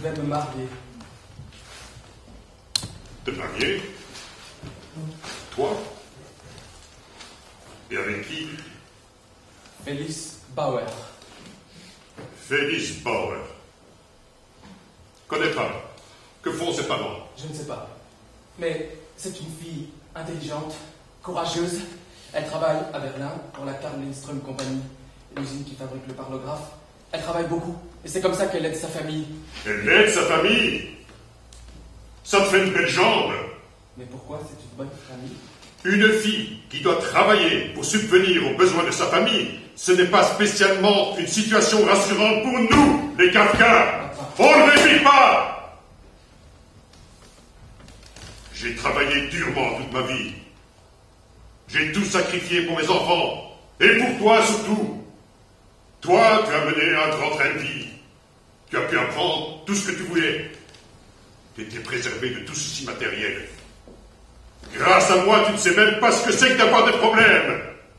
vais me marier. Te marier? Toi? Et avec qui? Félix Bauer. Félix Bauer. Connais pas. Que font ses parents? Je ne sais pas. Mais c'est une fille intelligente, courageuse. Elle travaille à Berlin pour la Karl Lindström Company, l'usine qui fabrique le parlographe. Elle travaille beaucoup. Et c'est comme ça qu'elle aide sa famille. Elle aide sa famille? Ça te fait une belle jambe. Mais pourquoi c'est une bonne famille? Une fille qui doit travailler pour subvenir aux besoins de sa famille, ce n'est pas spécialement une situation rassurante pour nous, les Kafka. On ne répit pas. J'ai travaillé durement toute ma vie. J'ai tout sacrifié pour mes enfants. Et pour toi surtout. Toi, tu as mené un grand train de vie. Tu as pu apprendre tout ce que tu voulais. Tu étais préservé de tout souci matériel. Grâce à moi, tu ne sais même pas ce que c'est que d'avoir des problèmes.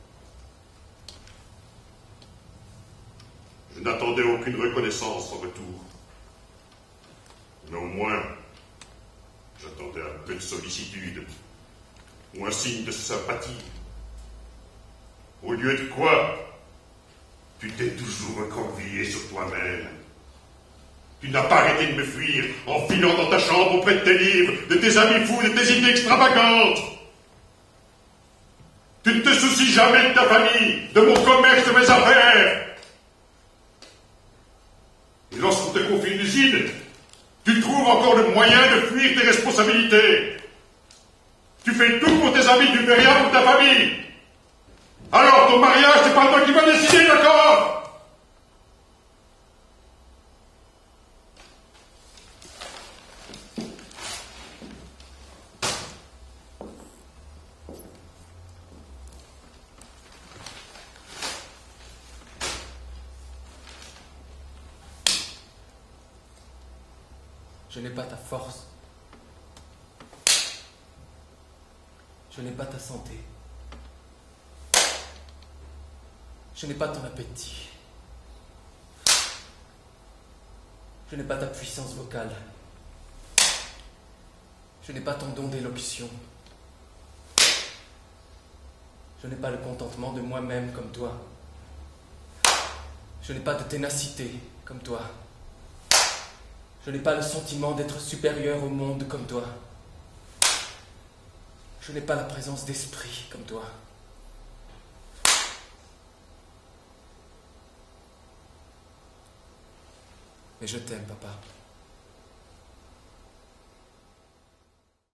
Je n'attendais aucune reconnaissance en retour. Mais au moins, j'attendais un peu de sollicitude, ou un signe de sympathie. Au lieu de quoi, tu t'es toujours recroquevillé sur toi-même. Tu n'as pas arrêté de me fuir en filant dans ta chambre auprès de tes livres, de tes amis fous, de tes idées extravagantes. Tu ne te soucies jamais de ta famille, de mon commerce, de mes affaires. Et lorsqu'on te confie une usine, tu trouves encore le moyen de fuir tes responsabilités. Tu fais tout pour tes amis, tu fais rien pour ta famille. Alors, ton mariage, c'est pas toi qui vas décider, d'accord? Je n'ai pas ta force. Je n'ai pas ta santé. Je n'ai pas ton appétit. Je n'ai pas ta puissance vocale. Je n'ai pas ton don d'élocution. Je n'ai pas le contentement de moi-même comme toi. Je n'ai pas de ténacité comme toi. Je n'ai pas le sentiment d'être supérieur au monde comme toi. Je n'ai pas la présence d'esprit comme toi. Mais je t'aime, papa.